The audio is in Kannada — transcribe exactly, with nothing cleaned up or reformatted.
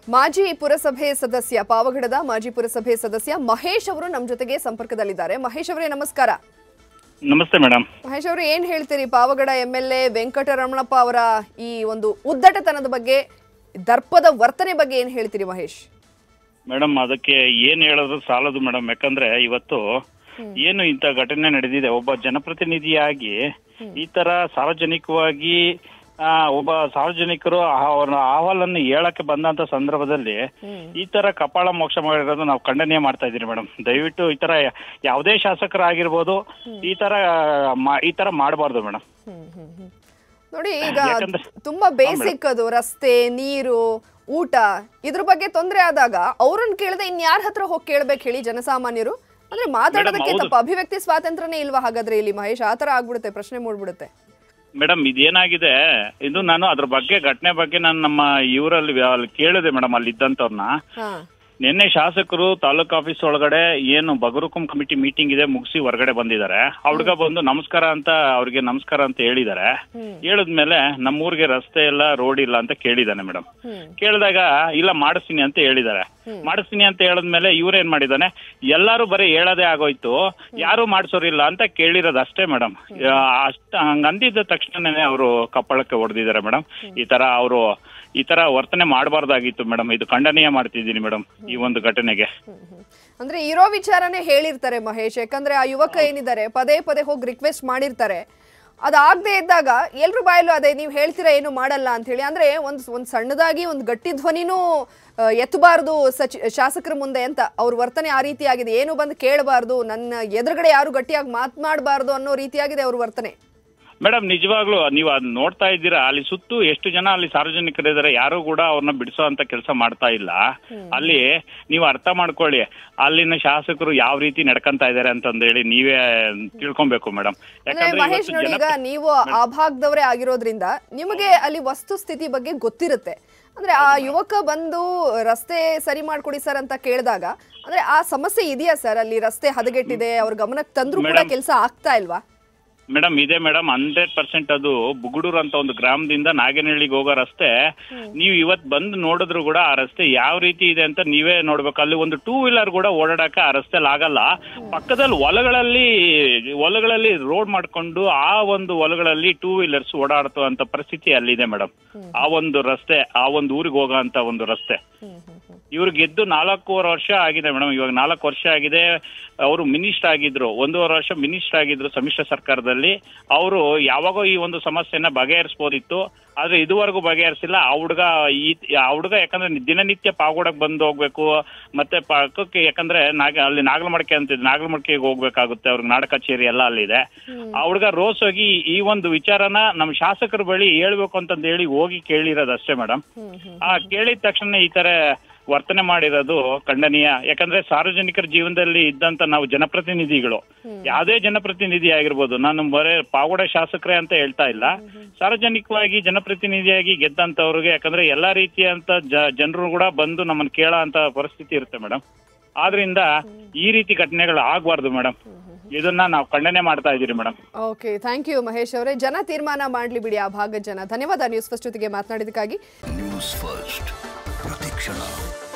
ಮಾಜಿ ಪುರಸಭೆ ಸದಸ್ಯ ಪಾವಗಡದ ಮಾಜಿ ಪುರಸಭೆ ಸದಸ್ಯ ಮಹೇಶ್ ಅವರು ನಮ್ಮ ಜೊತೆಗೆ ಸಂಪರ್ಕದಲ್ಲಿದ್ದಾರೆ. ಮಹೇಶ್ ಅವರೇ ನಮಸ್ಕಾರ. ನಮಸ್ತೆ ಮೇಡಮ್. ಮಹೇಶ್ ಅವರು ಏನ್ ಹೇಳ್ತೀರಿ ಪಾವಗಡ ಎಂಎಲ್ಎ ವೆಂಕಟರಮಣಪ್ಪ ಅವರ ಈ ಒಂದು ಉದ್ದಟತನದ ಬಗ್ಗೆ, ದರ್ಪದ ವರ್ತನೆ ಬಗ್ಗೆ ಏನ್ ಹೇಳ್ತೀರಿ ಮಹೇಶ್? ಮೇಡಮ್ ಅದಕ್ಕೆ ಏನ್ ಹೇಳೋದು ಸಾಲದು ಮೇಡಮ್. ಯಾಕಂದ್ರೆ ಇವತ್ತು ಏನು ಇಂಥ ಘಟನೆ ನಡೆದಿದೆ, ಒಬ್ಬ ಜನಪ್ರತಿನಿಧಿಯಾಗಿ ಈ ತರ ಸಾರ್ವಜನಿಕವಾಗಿ ಒಬ್ಬ ಸಾರ್ವಜನಿಕರು ಅವರ ಅಹವಾಲನ್ನು ಹೇಳಕ್ಕೆ ಬಂದಂತ ಸಂದರ್ಭದಲ್ಲಿ ಈ ತರ ಕಪಾಳ ಮೋಕ್ಷ ಮಾಡಿರೋದು ನಾವು ಖಂಡನೀಯ ಮಾಡ್ತಾ ಇದೀವಿ ಮೇಡಮ್. ದಯವಿಟ್ಟು ಈ ತರ ಯಾವುದೇ ಶಾಸಕರಾಗಿರ್ಬೋದು ಈ ತರ ಈ ತರ ಮಾಡಬಾರ್ದು ಮೇಡಮ್. ನೋಡಿ, ಈಗ ತುಂಬಾ ಬೇಸಿಕ್ ಅದು, ರಸ್ತೆ, ನೀರು, ಊಟ, ಇದ್ರ ಬಗ್ಗೆ ತೊಂದರೆ ಆದಾಗ ಅವ್ರನ್ನ ಕೇಳದೆ ಇನ್ಯಾರ ಹತ್ರ ಹೋಗಿ ಕೇಳ್ಬೇಕು ಹೇಳಿ ಜನಸಾಮಾನ್ಯರು? ಅಂದ್ರೆ ಮಾತಾಡೋದಕ್ಕೆ ತಪ್ಪ, ಅಭಿವ್ಯಕ್ತಿ ಸ್ವಾತಂತ್ರ್ಯನೇ ಇಲ್ವಾ ಹಾಗಾದ್ರೆ ಇಲ್ಲಿ ಮಹೇಶ್? ಆತರ ಆಗ್ಬಿಡುತ್ತೆ, ಪ್ರಶ್ನೆ ಮೂಡ್ಬಿಡುತ್ತೆ. ಮೇಡಮ್ ಇದೇನಾಗಿದೆ, ಇದು ನಾನು ಅದ್ರ ಬಗ್ಗೆ ಘಟನೆ ಬಗ್ಗೆ ನಾನು ನಮ್ಮ ಇವರಲ್ಲಿ ಕೇಳಿದೆ ಮೇಡಮ್, ಅಲ್ಲಿ ಇದ್ದಂತವ್ರನ್ನ. ನಿನ್ನೆ ಶಾಸಕರು ತಾಲೂಕ್ ಆಫೀಸ್ ಒಳಗಡೆ ಏನು ಬಗರುಕುಂ ಕಮಿಟಿ ಮೀಟಿಂಗ್ ಇದೆ ಮುಗಿಸಿ ಹೊರಗಡೆ ಬಂದಿದ್ದಾರೆ. ಹುಡುಗ ಬಂದು ನಮಸ್ಕಾರ ಅಂತ ಅವ್ರಿಗೆ ನಮಸ್ಕಾರ ಅಂತ ಹೇಳಿದ್ದಾರೆ. ಹೇಳಿದ್ಮೇಲೆ ನಮ್ಮೂರಿಗೆ ರಸ್ತೆ ಇಲ್ಲ, ರೋಡ್ ಇಲ್ಲ ಅಂತ ಕೇಳಿದಾನೆ ಮೇಡಮ್. ಕೇಳಿದಾಗ ಇಲ್ಲ ಮಾಡಿಸ್ತೀನಿ ಅಂತ ಹೇಳಿದ್ದಾರೆ. ಮಾಡಿಸ್ತೀನಿ ಅಂತ ಹೇಳಿದ್ಮೇಲೆ ಇವ್ರೇನ್ ಮಾಡಿದಾನೆ, ಎಲ್ಲಾರು ಬರೀ ಹೇಳೋದೇ ಆಗೋಯ್ತು, ಯಾರು ಮಾಡಿಸೋರಿಲ್ಲ ಅಂತ ಕೇಳಿರೋದು ಅಷ್ಟೇ ಮೇಡಮ್. ಅಷ್ಟ ಹಂಗ ಅಂದಿದ್ದ ತಕ್ಷಣನೇ ಅವರು ಕಪ್ಪಳಕ್ಕೆ ಹೊಡೆದಿದ್ದಾರೆ ಮೇಡಮ್. ಈ ತರ ಅವರು ಈ ತರ ವರ್ತನೆ ಮಾಡಬಾರ್ದಾಗಿತ್ತು ಮೇಡಮ್. ಇದು ಖಂಡನೀಯ ಮಾಡ್ತಿದ್ದೀನಿ ಮೇಡಮ್ ಈ ಒಂದು ಘಟನೆಗೆ. ಅಂದ್ರೆ ಇರೋ ವಿಚಾರನೇ ಹೇಳಿರ್ತಾರೆ ಮಹೇಶ್. ಯಾಕಂದ್ರೆ ಆ ಯುವಕ ಏನಿದ್ದಾರೆ ಪದೇ ಪದೇ ಹೋಗಿ ರಿಕ್ವೆಸ್ಟ್ ಮಾಡಿರ್ತಾರೆ. ಅದಾಗದೆ ಇದ್ದಾಗ ಎಲ್ರು ಬಾಯಲ್ಲೂ ಅದೇ ನೀವು ಹೇಳ್ತೀರಾ ಏನು ಮಾಡಲ್ಲ ಅಂತ ಹೇಳಿ. ಅಂದ್ರೆ ಒಂದ್ ಒಂದ್ ಸಣ್ಣದಾಗಿ ಒಂದು ಗಟ್ಟಿ ಧ್ವನಿನೂ ಎತ್ತಬಾರ್ದು ಸಚಿ ಶಾಸಕರ ಮುಂದೆ ಅಂತ ಅವ್ರ ವರ್ತನೆ ಆ ರೀತಿ ಆಗಿದೆ. ಏನು ಬಂದು ಕೇಳಬಾರ್ದು, ನನ್ನ ಎದುರುಗಡೆ ಯಾರು ಗಟ್ಟಿಯಾಗಿ ಮಾತನಾಡಬಾರ್ದು ಅನ್ನೋ ರೀತಿಯಾಗಿದೆ ಅವ್ರ ವರ್ತನೆ. ಮೇಡಮ್ ನಿಜವಾಗ್ಲೂ ನೀವು ಅದ್ ನೋಡ್ತಾ ಇದ್ದೀರಾ, ಅಲ್ಲಿ ಸುತ್ತು ಎಷ್ಟು ಜನ ಅಲ್ಲಿ ಸಾರ್ವಜನಿಕರಿದ್ದಾರೆ, ಯಾರು ಕೂಡ ಅವ್ರನ್ನ ಬಿಡಿಸೋ ಅಂತ ಕೆಲಸ ಮಾಡ್ತಾ ಇಲ್ಲ. ಅಲ್ಲಿ ನೀವು ಅರ್ಥ ಮಾಡ್ಕೊಳ್ಳಿ, ಅಲ್ಲಿನ ಶಾಸಕರು ಯಾವ ರೀತಿ ನಡ್ಕೊಂತ ಇದಾರೆ ಅಂತಂದೇಳಿ ನೀವೇ ತಿಳ್ಕೊಬೇಕು ಮೇಡಮ್. ಯಾಕಂದ್ರೆ ಮಹೇಶ್ ನೋಡಿ, ಈಗ ನೀವು ಆ ಭಾಗದವರೇ ಆಗಿರೋದ್ರಿಂದ ನಿಮಗೆ ಅಲ್ಲಿ ವಸ್ತು ಸ್ಥಿತಿ ಬಗ್ಗೆ ಗೊತ್ತಿರುತ್ತೆ. ಅಂದ್ರೆ ಆ ಯುವಕ ಬಂದು ರಸ್ತೆ ಸರಿ ಮಾಡ್ಕೊಡಿ ಸರ್ ಅಂತ ಕೇಳಿದಾಗ ಅಂದ್ರೆ ಆ ಸಮಸ್ಯೆ ಇದೆಯಾ ಸರ್? ಅಲ್ಲಿ ರಸ್ತೆ ಹದಗೆಟ್ಟಿದೆ, ಅವ್ರ ಗಮನಕ್ಕೆ ತಂದ್ರು ಕೂಡ ಕೆಲಸ ಆಗ್ತಾ ಇಲ್ವಾ? ಮೇಡಮ್ ಇದೆ ಮೇಡಮ್, ಹಂಡ್ರೆಡ್ ಪರ್ಸೆಂಟ್. ಅದು ಬುಗುಡೂರ್ ಅಂತ ಒಂದು ಗ್ರಾಮದಿಂದ ನಾಗನಹಳ್ಳಿಗೆ ಹೋಗೋ ರಸ್ತೆ ನೀವು ಇವತ್ ಬಂದು ನೋಡಿದ್ರು ಕೂಡ ಆ ರಸ್ತೆ ಯಾವ ರೀತಿ ಇದೆ ಅಂತ ನೀವೇ ನೋಡ್ಬೇಕು. ಅಲ್ಲಿ ಒಂದು ಟೂ ವೀಲರ್ ಕೂಡ ಓಡಾಡಕ್ಕೆ ಆ ರಸ್ತೆಲಿ ಆಗಲ್ಲ. ಪಕ್ಕದಲ್ಲಿ ಹೊಲಗಳಲ್ಲಿ ಹೊಲಗಳಲ್ಲಿ ರೋಡ್ ಮಾಡ್ಕೊಂಡು ಆ ಒಂದು ಹೊಲಗಳಲ್ಲಿ ಟೂ ವೀಲರ್ಸ್ ಓಡಾಡ್ತೋ ಅಂತ ಪರಿಸ್ಥಿತಿ ಅಲ್ಲಿದೆ ಮೇಡಮ್. ಆ ಒಂದು ರಸ್ತೆ, ಆ ಒಂದು ಊರಿಗೆ ಹೋಗೋ ಅಂತ ಒಂದು ರಸ್ತೆ. ಇವ್ರು ಗೆದ್ದು ನಾಲ್ಕೂವರೆ ವರ್ಷ ಆಗಿದೆ ಮೇಡಮ್. ಇವಾಗ ನಾಲ್ಕು ವರ್ಷ ಆಗಿದೆ. ಅವರು ಮಿನಿಸ್ಟರ್ ಆಗಿದ್ರು, ಒಂದೂವರೆ ವರ್ಷ ಮಿನಿಸ್ಟರ್ ಆಗಿದ್ರು ಸಮ್ಮಿಶ್ರ ಸರ್ಕಾರದಲ್ಲಿ. ಅವರು ಯಾವಾಗೋ ಈ ಒಂದು ಸಮಸ್ಯೆನ ಬಗೆಹರಿಸಬಹುದಿತ್ತು, ಆದ್ರೆ ಇದುವರೆಗೂ ಬಗೆಹರಿಸಿಲ್ಲ. ಆ ಹುಡುಗ ಈ ಆ ಹುಡುಗ ಯಾಕಂದ್ರೆ ದಿನನಿತ್ಯ ಪಾವಗಡಕ್ ಬಂದು ಹೋಗ್ಬೇಕು, ಮತ್ತೆ ಪಕ್ಕಕ್ಕೆ ಯಾಕಂದ್ರೆ ನಾಗ ಅಲ್ಲಿ ನಾಗಲಮಡಿಕೆ ಅಂತಿದೆ, ನಾಗಲಮಡಿಕೆಗೆ ಹೋಗ್ಬೇಕಾಗುತ್ತೆ, ಅವ್ರಿಗೆ ನಾಡ ಕಚೇರಿ ಎಲ್ಲ ಅಲ್ಲಿದೆ. ಆ ಹುಡುಗ ರೋಸ್ ಹೋಗಿ ಈ ಒಂದು ವಿಚಾರನ ನಮ್ಮ ಶಾಸಕರ ಬಳಿ ಹೇಳ್ಬೇಕು ಅಂತಂದ ಹೇಳಿ ಹೋಗಿ ಕೇಳಿರೋದಷ್ಟೇ ಮೇಡಮ್. ಆ ಕೇಳಿದ ತಕ್ಷಣ ಈ ತರ ವರ್ತನೆ ಮಾಡಿರೋದು ಖಂಡನೀಯ. ಯಾಕಂದ್ರೆ ಸಾರ್ವಜನಿಕರ ಜೀವನದಲ್ಲಿ ಇದ್ದಂತ ನಾವು ಜನಪ್ರತಿನಿಧಿಗಳು, ಯಾವುದೇ ಜನಪ್ರತಿನಿಧಿ ಆಗಿರ್ಬೋದು, ನಾನು ಬರೇ ಪಾವಗಡ ಶಾಸಕರೇ ಅಂತ ಹೇಳ್ತಾ ಇಲ್ಲ, ಸಾರ್ವಜನಿಕವಾಗಿ ಜನಪ್ರತಿನಿಧಿಯಾಗಿ ಗೆದ್ದಂತವ್ರಿಗೆ ಯಾಕಂದ್ರೆ ಎಲ್ಲಾ ರೀತಿಯಂತ ಜನರು ಕೂಡ ಬಂದು ನಮ್ಮನ್ನ ಕೇಳೋ ಅಂತ ಪರಿಸ್ಥಿತಿ ಇರುತ್ತೆ ಮೇಡಮ್. ಆದ್ರಿಂದ ಈ ರೀತಿ ಘಟನೆಗಳು ಆಗ್ಬಾರ್ದು ಮೇಡಮ್. ಇದನ್ನ ನಾವು ಖಂಡನೆ ಮಾಡ್ತಾ ಇದೀರಿ madam. Okay, thank you Mahesh ಅವರೇ. ಜನ ತೀರ್ಮಾನ ಮಾಡ್ಲಿ ಬಿಡಿ ಆ ಭಾಗದ ಜನ. ಧನ್ಯವಾದ ನ್ಯೂಸ್ ಫಸ್ಟ್ ಜೊತೆಗೆ ಮಾತನಾಡಿದಕ್ಕಾಗಿ. ನ್ಯೂಸ್ ಫಸ್ಟ್ ಪ್ರತಿಕ್ಷಣ.